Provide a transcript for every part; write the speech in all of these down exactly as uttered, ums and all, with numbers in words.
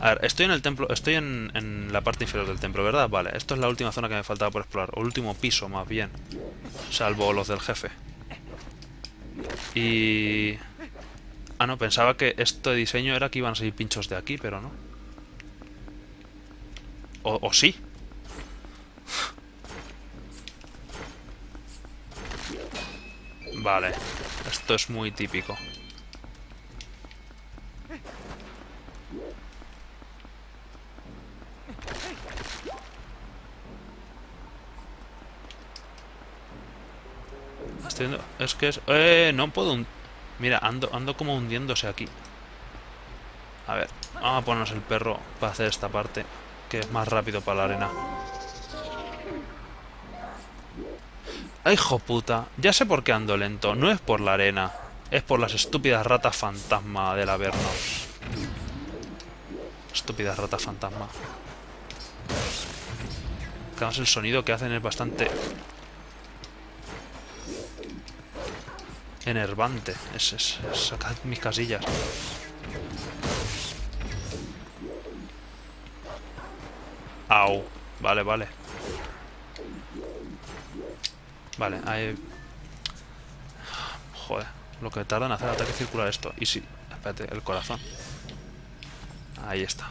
A ver, estoy en el templo, estoy en, en la parte inferior del templo, ¿verdad? Vale, esto es la última zona que me faltaba por explorar, o el último piso más bien, salvo los del jefe. Y... Ah, no, pensaba que este diseño era que iban a salir pinchos de aquí, pero no. O, o sí. Vale, esto es muy típico. Estoy viendo... Es que es... ¡Eh! No puedo... hun- Mira, ando, ando como hundiéndose aquí. A ver, vamos a ponernos el perro para hacer esta parte, que es más rápido para la arena. ¡Ay, hijo puta! Ya sé por qué ando lento. No es por la arena. Es por las estúpidas ratas fantasma del Avernos. Estúpidas ratas fantasma. Que además el sonido que hacen es bastante... enervante. Es, es, es sacad mis casillas. Au. Vale, vale. Vale, ahí... Joder, lo que tarda en hacer ataque circular esto. Y sí, espérate, el corazón. Ahí está.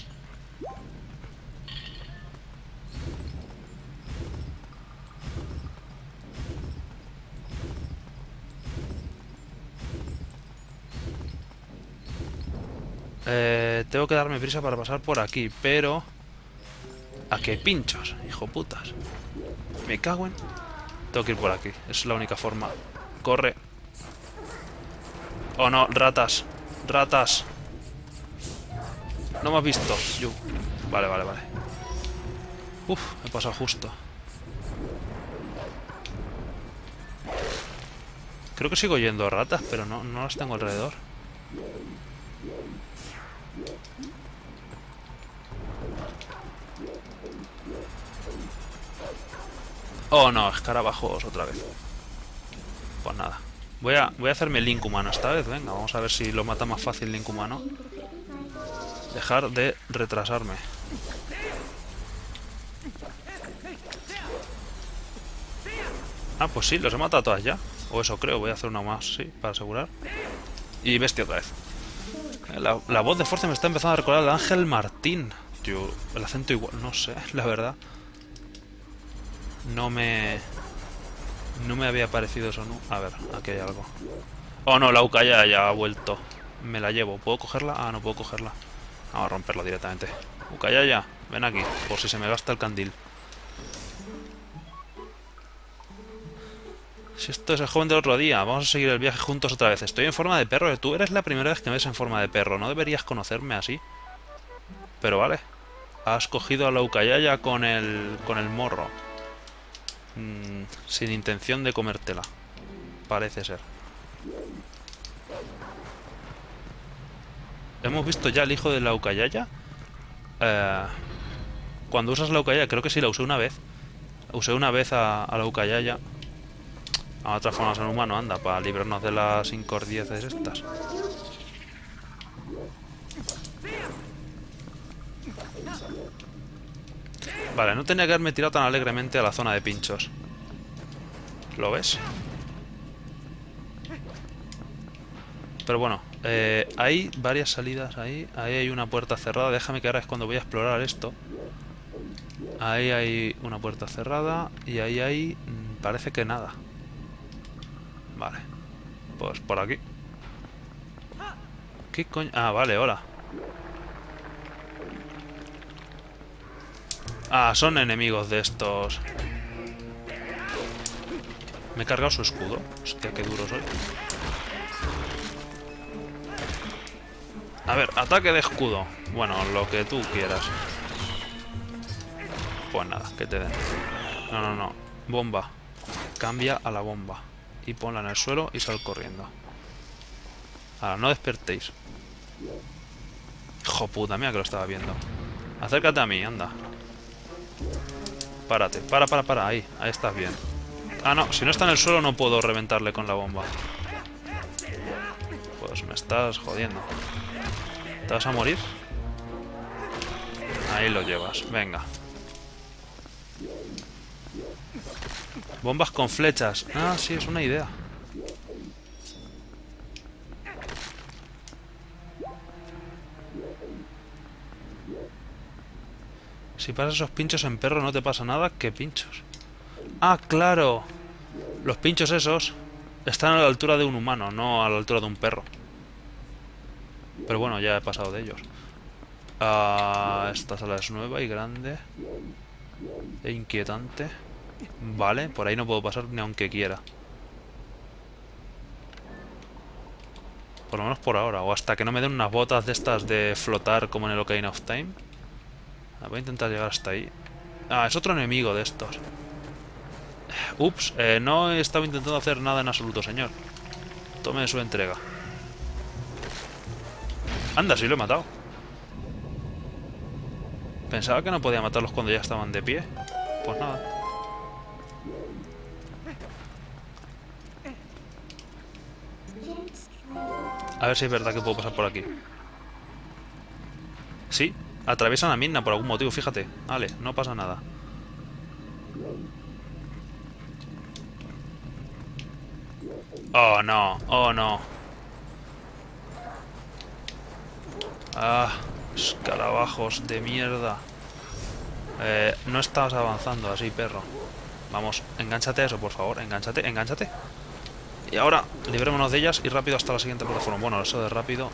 Eh, tengo que darme prisa para pasar por aquí, pero... ¿A qué pinchos, hijo putas? Me cago en... Tengo que ir por aquí, es la única forma. Corre. Oh no, ratas. Ratas. No me has visto. Yo. Vale, vale, vale. Uf, he pasado justo. Creo que sigo yendo ratas, pero no, no las tengo alrededor. Oh no, escarabajos otra vez. Pues nada. Voy a, voy a hacerme Link humano esta vez, venga. Vamos a ver si lo mata más fácil Link humano. Dejar de retrasarme. Ah, pues sí, los he matado todas ya. O eso creo, voy a hacer una más, sí, para asegurar. Y bestia otra vez. La, la voz de Force me está empezando a recordar al Ángel Martín. Tío, el acento igual, no sé, la verdad. No me... No me había parecido eso, ¿no? A ver, aquí hay algo. Oh no, la Ucaya ya ha vuelto. Me la llevo. ¿Puedo cogerla? Ah, no puedo cogerla. Vamos a romperla directamente. Ucaya, ven aquí, por si se me gasta el candil. Si esto es el joven del otro día, vamos a seguir el viaje juntos otra vez. Estoy en forma de perro. Tú eres la primera vez que me ves en forma de perro. No deberías conocerme así. Pero vale. Has cogido a la Ucaya con el, con el morro. Mm, sin intención de comértela. Parece ser. Hemos visto ya el hijo de la Ucaya. Eh, cuando usas la Ucaya, creo que sí la usé una vez. Usé una vez a, a la Ucaya. A transformarnos en humano, anda, para librarnos de las incordieces estas. Vale, no tenía que haberme tirado tan alegremente a la zona de pinchos. ¿Lo ves? Pero bueno, eh, hay varias salidas ahí. Ahí hay una puerta cerrada. Déjame que ahora es cuando voy a explorar esto. Ahí hay una puerta cerrada. Y ahí hay... Mmm, parece que nada. Vale. Pues por aquí. ¿Qué coño? Ah, vale, hola. Ah, son enemigos de estos. Me he cargado su escudo. Hostia, qué duro soy. A ver, ataque de escudo. Bueno, lo que tú quieras. Pues nada, que te den. No, no, no. Bomba. Cambia a la bomba. Y ponla en el suelo y sal corriendo. Ahora, no despertéis. Hijo puta, mira que lo estaba viendo. Acércate a mí, anda. Párate, para, para, para, ahí. Ahí estás bien. Ah, no, si no está en el suelo no puedo reventarle con la bomba. Pues me estás jodiendo. ¿Te vas a morir? Ahí lo llevas, venga. Bombas con flechas. Ah, sí, es una idea. Si pasas esos pinchos en perro no te pasa nada. ¿Qué pinchos? Ah, claro. Los pinchos esos están a la altura de un humano, no a la altura de un perro. Pero bueno, ya he pasado de ellos. Ah, esta sala es nueva y grande. E inquietante. Vale, por ahí no puedo pasar ni aunque quiera. Por lo menos por ahora. O hasta que no me den unas botas de estas de flotar como en el Ocarina of Time. Voy a intentar llegar hasta ahí. Ah, es otro enemigo de estos. Ups, eh, no he estado intentando hacer nada en absoluto, señor. Tome su entrega. Anda, sí lo he matado. Pensaba que no podía matarlos cuando ya estaban de pie. Pues nada. A ver si es verdad que puedo pasar por aquí. Sí, atraviesan a Midna por algún motivo, fíjate. Vale, no pasa nada. Oh, no, oh, no. Ah, escarabajos de mierda. Eh, no estás avanzando así, perro. Vamos, engánchate a eso, por favor. Engánchate, engánchate. Y ahora, librémonos de ellas y rápido hasta la siguiente plataforma. Bueno, eso de rápido...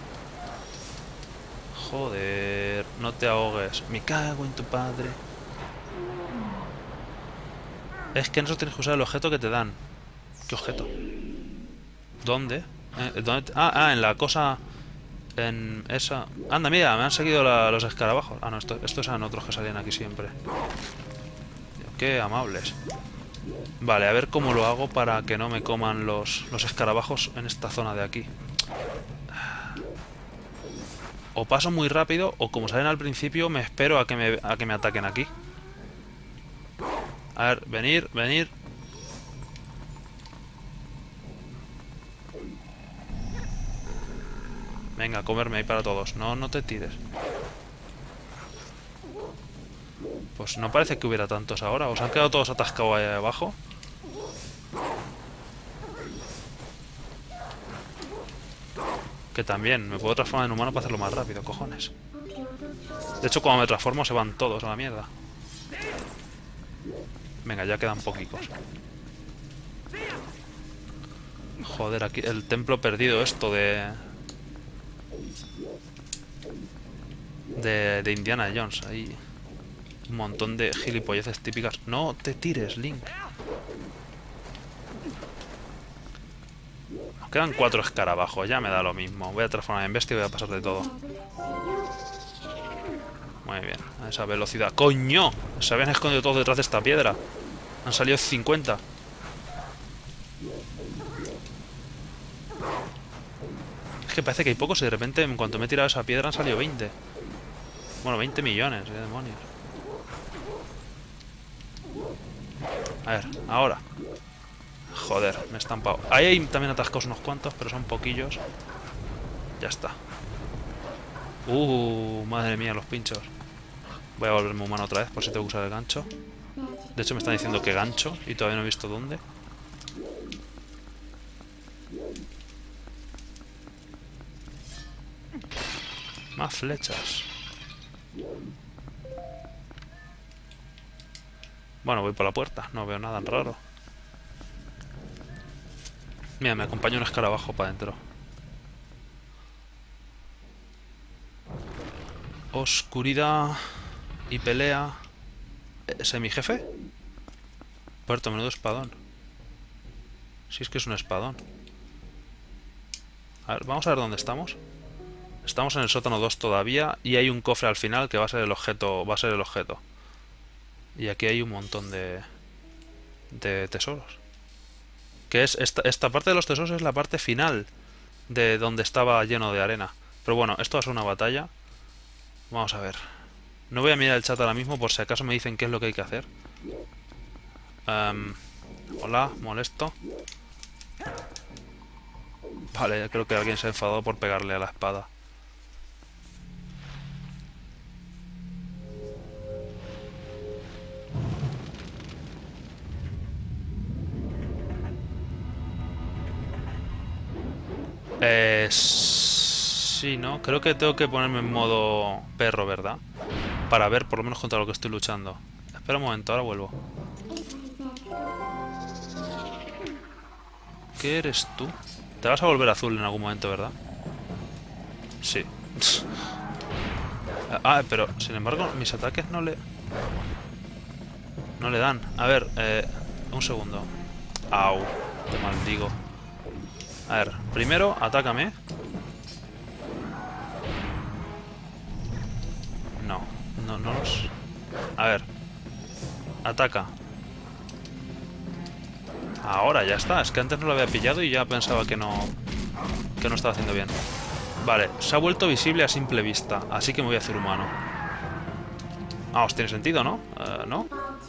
Joder, no te ahogues. Me cago en tu padre. Es que en eso tienes que usar el objeto que te dan. ¿Qué objeto? ¿Dónde? Eh, ¿dónde? Ah, ah, en la cosa... En esa... Anda, mira, me han seguido la, los escarabajos. Ah, no, esto, estos eran otros que salían aquí siempre. Qué amables. Vale, a ver cómo lo hago para que no me coman los, los escarabajos en esta zona de aquí. O paso muy rápido, o como salen al principio, me espero a que me, a que me ataquen aquí. A ver, venir, venir. Venga, comerme ahí para todos. No, no te tires. Pues no parece que hubiera tantos ahora. ¿Os han quedado todos atascados ahí abajo? Que también, me puedo transformar en humano para hacerlo más rápido, cojones. De hecho, cuando me transformo se van todos a la mierda. Venga, ya quedan poquicos. Joder, aquí el templo perdido esto de... De, de Indiana Jones. Ahí un montón de gilipolleces típicas. No te tires, Link. Nos quedan cuatro escarabajos, ya me da lo mismo. Voy a transformar en bestia y voy a pasar de todo. Muy bien, a esa velocidad. ¡Coño! Se habían escondido todos detrás de esta piedra. Han salido cincuenta. Es que parece que hay pocos y de repente, en cuanto me he tirado esa piedra, han salido veinte. Bueno, veinte millones, qué demonios. A ver, ahora. Joder, me he estampado. Ahí hay también atascados unos cuantos, pero son poquillos. Ya está. Uh, madre mía, los pinchos. Voy a volverme humano otra vez, por si tengo que usar el gancho. De hecho me están diciendo que gancho y todavía no he visto dónde. Más flechas. Bueno, voy por la puerta, no veo nada raro. Mira, me acompaña un escarabajo para adentro. Oscuridad y pelea. ¿Semijefe? Puerto, menudo espadón. Si es que es un espadón. A ver, vamos a ver dónde estamos. Estamos en el sótano dos todavía y hay un cofre al final que va a ser el objeto, va a ser el objeto. Y aquí hay un montón de de tesoros. Que es esta, esta parte de los tesoros es la parte final de donde estaba lleno de arena. Pero bueno, esto va a ser una batalla. Vamos a ver. No voy a mirar el chat ahora mismo por si acaso me dicen qué es lo que hay que hacer. Um, hola, molesto. Vale, creo que alguien se ha enfadado por pegarle a la espada. Eh, sí, ¿no? Creo que tengo que ponerme en modo perro, ¿verdad? Para ver por lo menos contra lo que estoy luchando. Espera un momento, ahora vuelvo. ¿Qué eres tú? Te vas a volver azul en algún momento, ¿verdad? Sí. Ah, pero sin embargo mis ataques no le... No le dan. A ver, eh, un segundo. Au, te maldigo. A ver, primero, atácame. No, no, no los... A ver. Ataca. Ahora ya está. Es que antes no lo había pillado y ya pensaba que no... Que no estaba haciendo bien. Vale, se ha vuelto visible a simple vista. Así que me voy a hacer humano. Ah, os tiene sentido, ¿no? Uh, ¿No?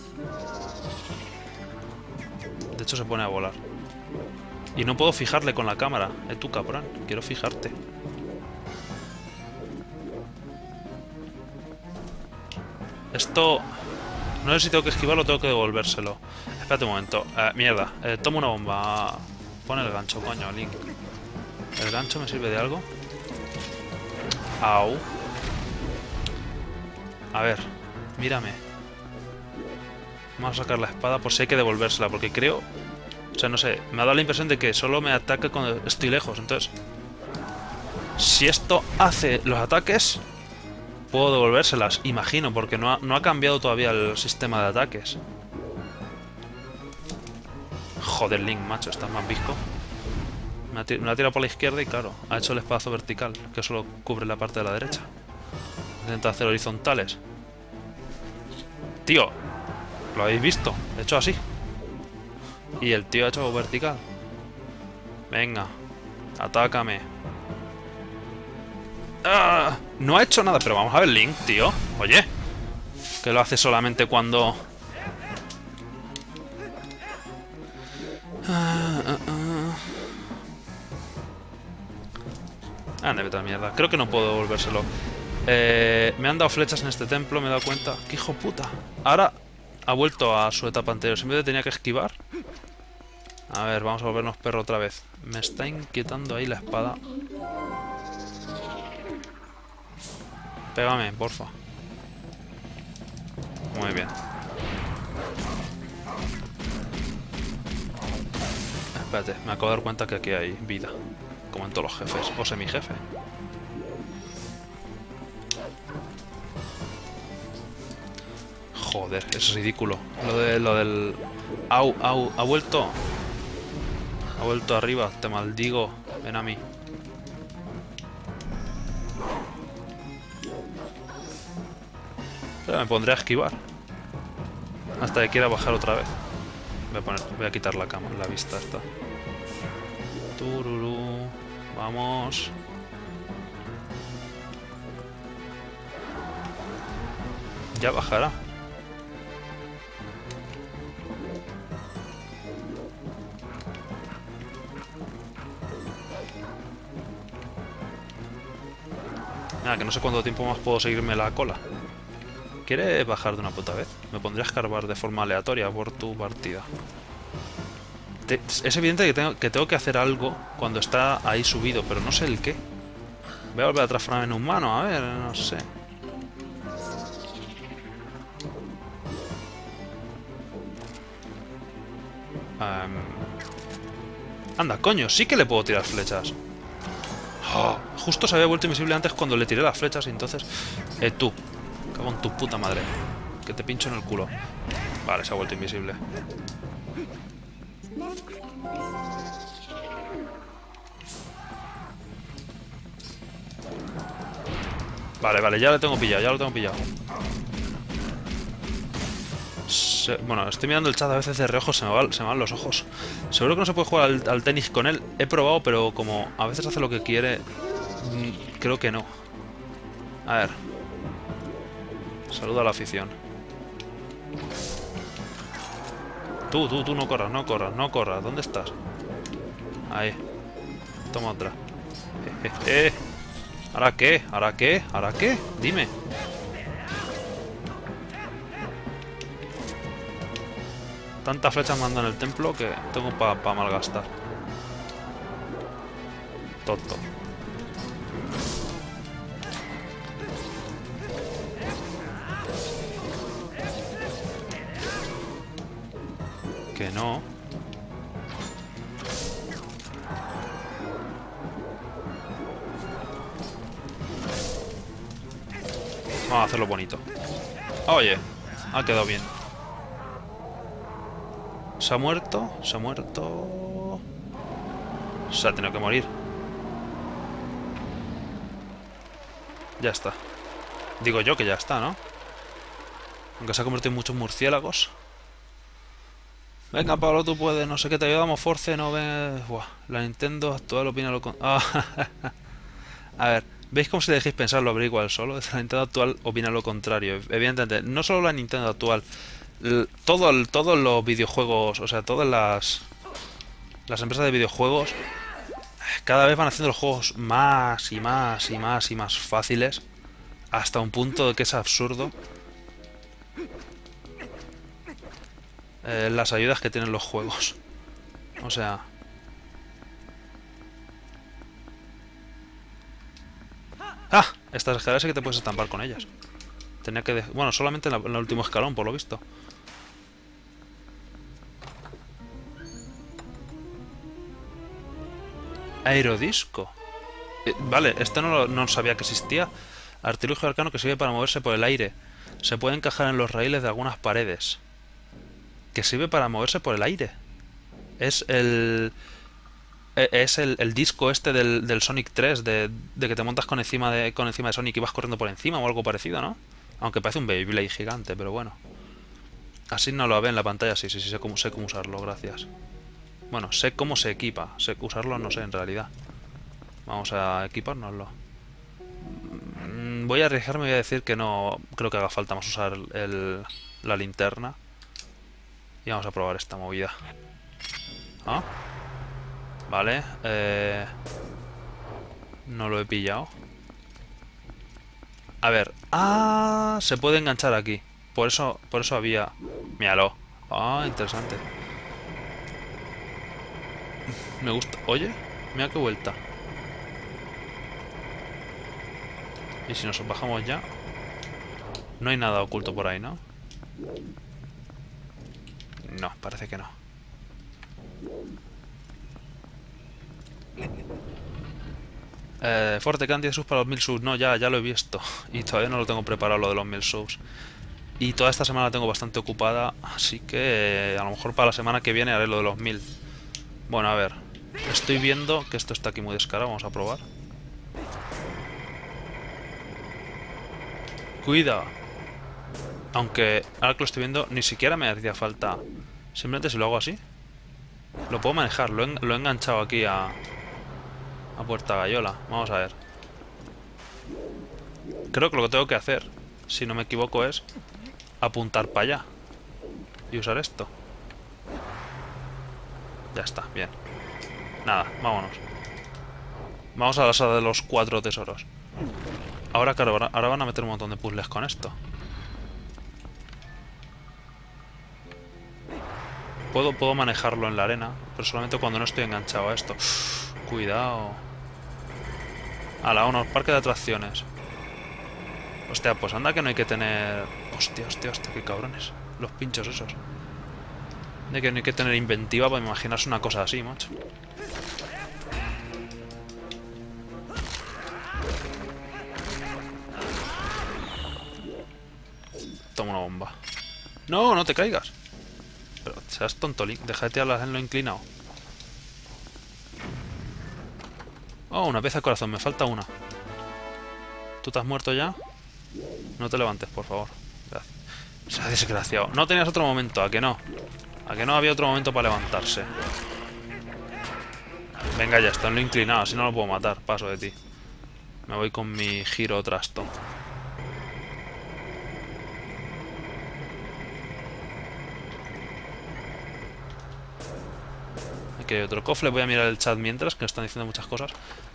De hecho se pone a volar. Y no puedo fijarle con la cámara. Eh, tú, cabrón. Quiero fijarte. Esto... No sé si tengo que esquivarlo o tengo que devolvérselo. Espérate un momento. Eh, mierda. Eh, toma una bomba. Pon el gancho, coño, Link. ¿El gancho me sirve de algo? Au. A ver. Mírame. Vamos a sacar la espada por si hay que devolvérsela, porque creo... O sea, no sé. Me ha dado la impresión de que solo me ataca cuando estoy lejos. Entonces... Si esto hace los ataques... Puedo devolvérselas, imagino, porque no ha, no ha cambiado todavía el sistema de ataques. Joder, Link, macho, estás más visco. Me ha, me ha tirado por la izquierda y claro, ha hecho el espacio vertical, que solo cubre la parte de la derecha. Intenta hacer horizontales. Tío, ¿lo habéis visto? He hecho así. Y el tío ha hecho vertical. Venga, atácame. ¡Ah! No ha hecho nada, pero vamos a ver Link, tío. Oye, que lo hace solamente cuando... Ah, ah, ah. Anda, vete a la mierda. Creo que no puedo devolvérselo. Eh, me han dado flechas en este templo, me he dado cuenta. ¡Qué hijo puta! Ahora ha vuelto a su etapa anterior. Siempre tenía que esquivar. A ver, vamos a volvernos perro otra vez. Me está inquietando ahí la espada. Pégame, porfa. Muy bien. Espérate, me acabo de dar cuenta que aquí hay vida. Como en todos los jefes. O semi-jefe. Joder, es ridículo. Lo de lo del... Au, au, ha vuelto. Ha vuelto arriba, te maldigo. Ven a mí. Pero me pondré a esquivar. Hasta que quiera bajar otra vez. Voy a, poner, voy a quitar la cama, la vista esta. Tururú. Vamos. Ya bajará. Nada, que no sé cuánto tiempo más puedo seguirme la cola. ¿Quieres bajar de una puta vez? Me pondré a escarbar de forma aleatoria por tu partida. Te, es evidente que tengo, que tengo que hacer algo cuando está ahí subido, pero no sé el qué. Voy a volver a transformarme en humano, a ver, no sé. Um... Anda, coño, sí que le puedo tirar flechas. Oh, justo se había vuelto invisible antes cuando le tiré las flechas y entonces... Eh, tú. Cago en tu puta madre. Que te pincho en el culo. Vale, se ha vuelto invisible. Vale, vale, ya lo tengo pillado, ya lo tengo pillado. Se... Bueno, estoy mirando el chat a veces de reojo, se me, va, se me van los ojos. Seguro que no se puede jugar al, al tenis con él. He probado, pero como a veces hace lo que quiere, creo que no. A ver. Saluda a la afición. Tú, tú, tú, no corras, no corras, no corras. ¿Dónde estás? Ahí. Toma otra. Eh, eh, eh. ¿Ahora qué? ¿Ahora qué? ¿Ahora qué? Dime. Tantas flechas mando en el templo que tengo para pa malgastar. Tonto. Que no. Vamos a hacerlo bonito. Oye, ha quedado bien. ¿Se ha muerto? ¿Se ha muerto? Se ha tenido que morir. Ya está. Digo yo que ya está, ¿no? Aunque se ha convertido en muchos murciélagos. Venga, Pablo, tú puedes. No sé qué te ayudamos. Force, no ve... Buah, la Nintendo actual opina lo con... Ah, a ver, ¿veis cómo si le dejéis pensar lo averigua él solo? La Nintendo actual opina lo contrario. Evidentemente, no solo la Nintendo actual. Todo el, todos los videojuegos, o sea, todas las... Las empresas de videojuegos cada vez van haciendo los juegos más y más y más y más fáciles. Hasta un punto de que es absurdo. Eh, las ayudas que tienen los juegos. O sea... ¡Ah! Estas escaleras sí que te puedes estampar con ellas. Tenía que... Bueno, solamente en, la, en el último escalón, por lo visto. Aerodisco. Eh, vale, esto no, lo, no sabía que existía. Artilugio arcano que sirve para moverse por el aire. Se puede encajar en los raíles de algunas paredes. Que sirve para moverse por el aire. Es el... Es el, el disco este del, del Sonic tres, de, de que te montas con encima de con encima de Sonic y vas corriendo por encima o algo parecido, ¿no? Aunque parece un Beyblade gigante, pero bueno. Así no lo ve en la pantalla, sí, sí, sí, sé cómo, sé cómo usarlo, gracias. Bueno, sé cómo se equipa, sé usarlo, no sé en realidad. Vamos a equipárnoslo. Voy a arriesgarme y voy a decir que no creo que haga falta más usar el, la linterna. Y vamos a probar esta movida. ¿Ah? Vale, eh... no lo he pillado. A ver, ah, se puede enganchar aquí. Por eso, por eso había... Míralo. Ah, interesante. Me gusta. Oye, mira qué vuelta. Y si nos bajamos ya... No hay nada oculto por ahí, ¿no? No, parece que no. Eh, Forte, quedan diez subs para los mil subs. No, ya, ya lo he visto. Y todavía no lo tengo preparado lo de los mil subs. Y toda esta semana la tengo bastante ocupada. Así que eh, a lo mejor para la semana que viene haré lo de los mil. Bueno, a ver. Estoy viendo que esto está aquí muy descarado. Vamos a probar. Cuida. Aunque ahora que lo estoy viendo, ni siquiera me hacía falta. Simplemente si lo hago así, lo puedo manejar. Lo he, lo he enganchado aquí a... A Puerta Gallola. Vamos a ver. Creo que lo que tengo que hacer, si no me equivoco, es apuntar para allá y usar esto. Ya está, bien. Nada, vámonos. Vamos a la sala de los cuatro tesoros. Ahora, claro, ahora van a meter un montón de puzzles con esto. Puedo, puedo manejarlo en la arena, pero solamente cuando no estoy enganchado a esto. Uf, cuidado. Ala, unos parques de atracciones. Hostia, pues anda que no hay que tener... Hostia, hostia, hostia, qué cabrones. Los pinchos esos. De que no hay que tener inventiva para imaginarse una cosa así, macho. Toma una bomba. No, no te caigas. Pero seas tonto, Link. Déjate hablar en lo inclinado. Oh, una pieza de corazón. Me falta una. ¿Tú te has muerto ya? No te levantes, por favor. Gracias. Se ha desgraciado. No tenías otro momento, ¿a que no? ¿A que no había otro momento para levantarse? Venga, ya está en lo inclinado. Así no lo puedo matar. Paso de ti. Me voy con mi giro trasto. Aquí hay otro cofre. Voy a mirar el chat mientras, que están diciendo muchas cosas.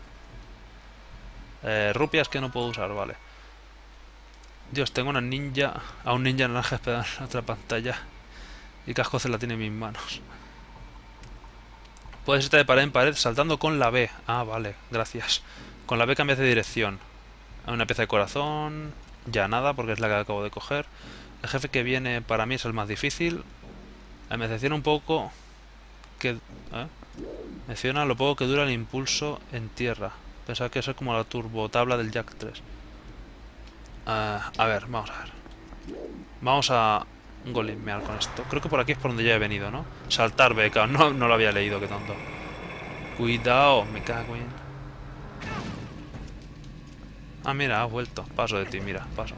Eh, rupias que no puedo usar, vale. Dios, tengo una ninja... A un ninja naranja esperando en otra pantalla. Y casco la tiene en mis manos. Puedes irte de pared en pared saltando con la B. Ah, vale, gracias. Con la B cambias de dirección. Hay una pieza de corazón. Ya nada, porque es la que acabo de coger. El jefe que viene para mí es el más difícil. Me decepciona un poco que... ¿eh? Menciona lo poco que dura el impulso en tierra. Pensaba que eso es como la turbotabla del Jack tres. Uh, a ver, vamos a ver. Vamos a golemear con esto. Creo que por aquí es por donde ya he venido, ¿no? Saltar beca. No, no lo había leído, qué tonto. Cuidado, me cago en... Ah, mira, has vuelto. Paso de ti, mira, paso.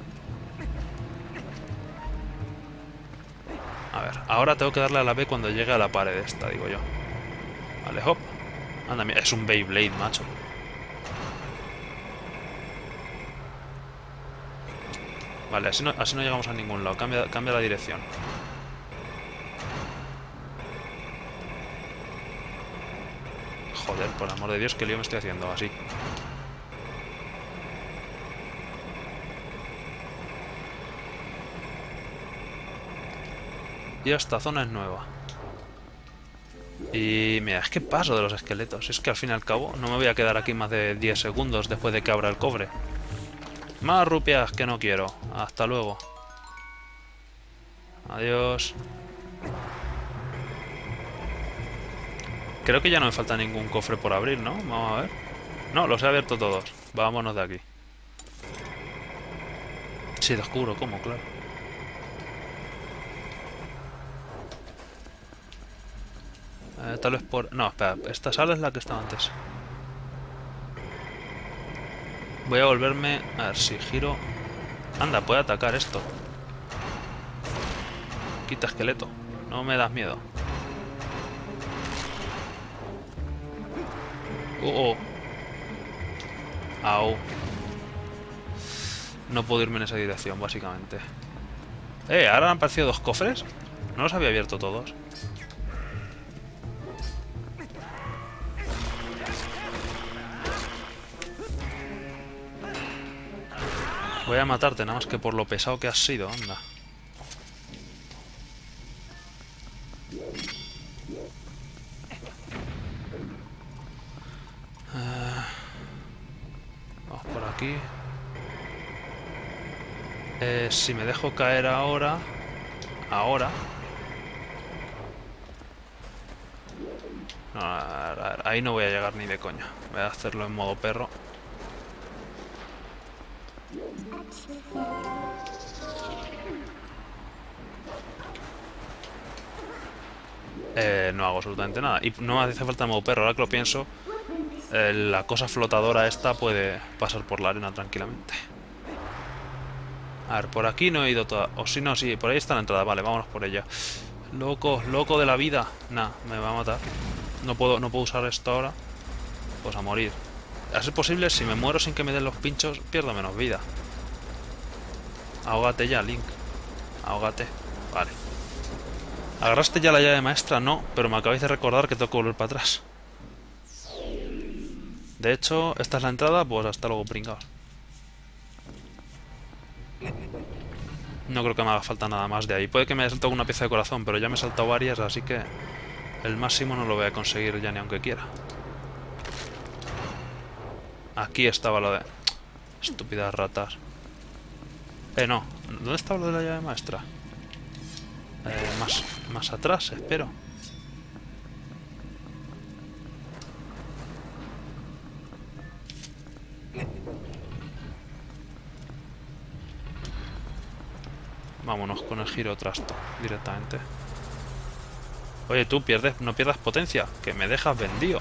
A ver, ahora tengo que darle a la B cuando llegue a la pared esta, digo yo. Vale, hop. Anda, mira, es un Beyblade, macho. Vale, así no, así no llegamos a ningún lado. Cambia, cambia la dirección. Joder, por el amor de Dios, qué lío me estoy haciendo así. Y esta zona es nueva. Y mira, es que paso de los esqueletos. Es que al fin y al cabo no me voy a quedar aquí más de diez segundos después de que abra el cobre. Más rupias que no quiero. Hasta luego. Adiós. Creo que ya no me falta ningún cofre por abrir, ¿no? Vamos a ver. No, los he abierto todos. Vámonos de aquí. Sí, te oscuro, ¿cómo? Claro. Eh, tal vez por... No, espera. Esta sala es la que estaba antes. Voy a volverme... A ver si giro... Anda, puede atacar esto. Quita esqueleto. No me das miedo. Oh, oh. Au. No puedo irme en esa dirección, básicamente. Eh, ahora han aparecido dos cofres. No los había abierto todos. Voy a matarte, nada más que por lo pesado que has sido, anda. Uh, vamos por aquí. Eh, si me dejo caer ahora... Ahora... No, a ver, a ver, ahí no voy a llegar ni de coña. Voy a hacerlo en modo perro. Eh, no hago absolutamente nada. Y no me hace falta modo perro, ahora que lo pienso. Eh, la cosa flotadora esta puede pasar por la arena tranquilamente. A ver, por aquí no he ido toda... O si no, sí, por ahí está la entrada. Vale, vámonos por ella. Loco, loco de la vida. Nah, me va a matar. No puedo, no puedo usar esto ahora. Pues a morir. A ser posible, si me muero sin que me den los pinchos, pierdo menos vida. Ahógate ya, Link. Ahógate. Vale. ¿Agarraste ya la llave maestra? No, pero me acabáis de recordar que tengo que volver para atrás. De hecho, esta es la entrada, pues hasta luego, pringaos. No creo que me haga falta nada más de ahí. Puede que me haya saltado una pieza de corazón, pero ya me he saltado varias, así que el máximo no lo voy a conseguir ya ni aunque quiera. Aquí estaba lo de... Estúpidas ratas. Eh, no. ¿Dónde estaba lo de la llave maestra? Eh, más, más atrás, espero. Vámonos con el giro trasto directamente. Oye, tú pierdes, no pierdas potencia, que me dejas vendido.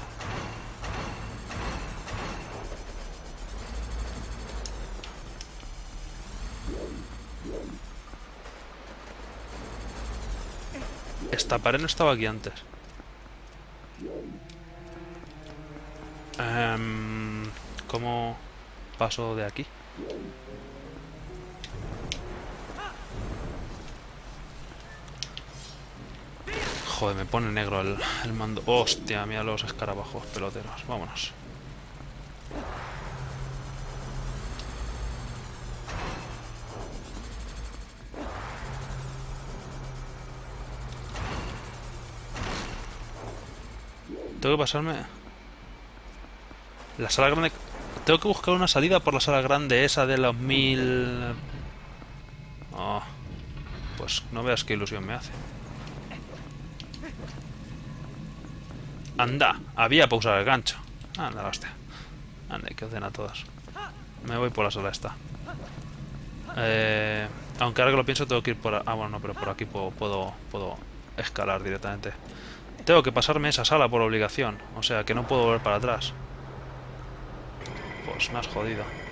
Esta pared no estaba aquí antes. Um, ¿Cómo paso de aquí? Joder, me pone negro el, el mando. Hostia, mira los escarabajos peloteros. Vámonos. Tengo que pasarme... La sala grande... Tengo que buscar una salida por la sala grande esa de los mil... Oh, pues no veas qué ilusión me hace. Anda, había para usar el gancho. Anda, la hostia. Anda, que hacen a todas. Me voy por la sala esta. Eh, aunque ahora que lo pienso tengo que ir por... A... Ah, bueno, no, pero por aquí puedo, puedo, puedo escalar directamente. Tengo que pasarme esa sala por obligación. O sea, que no puedo volver para atrás. Pues me has jodido.